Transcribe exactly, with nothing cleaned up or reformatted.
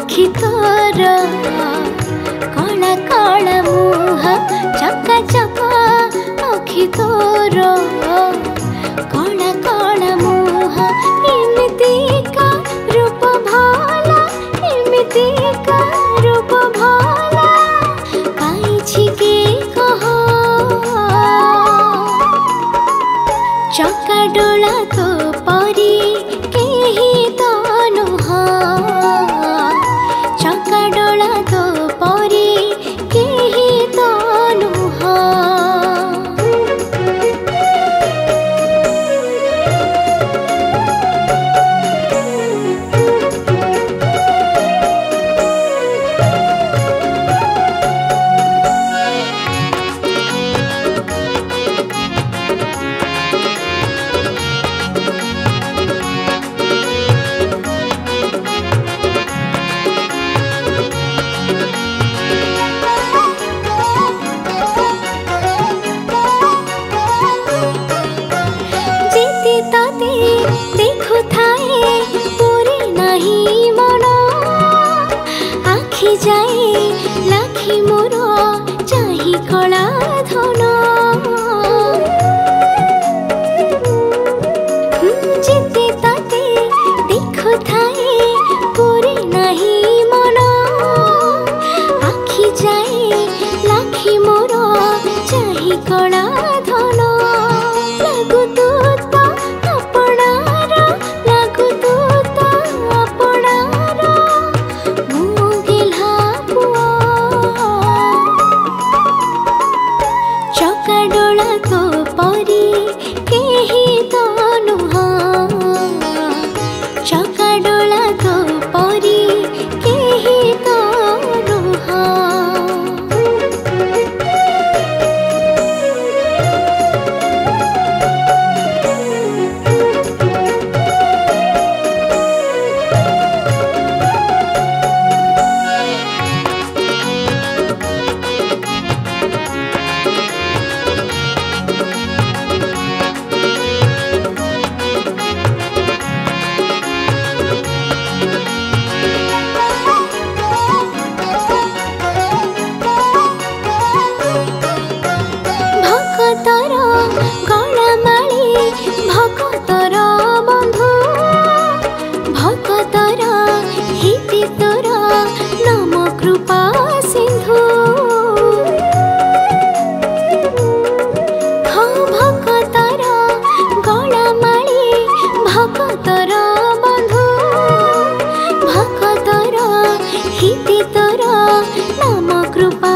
आखि तोर कला कला मुह चका चका आखि तोर कला कला मुह एमिति का रूप भला एमिति का रूप भला पाइछि के कह चकाडोला तो परी केही तो नुह चकाडोला तो परी केही तो नुह जाए लाखी मोर चाही कला धन जिते ताते देखु थाए पूरे नहीं मन आखि जाए लाखी मोर चाही कला धन लागु तू तो अपनार लागु तू तो अपनार चकाडोला तो परी केही तो नुह चकाडोला तो परी केही तो नुह भक्तर गलामाली भक्तर बंधु भक्तर हिति तोर नम कृपा सिंधु हाँ भक्तर गलामाली भक्तर बंधु भक्तर हिति तोर नम कृपा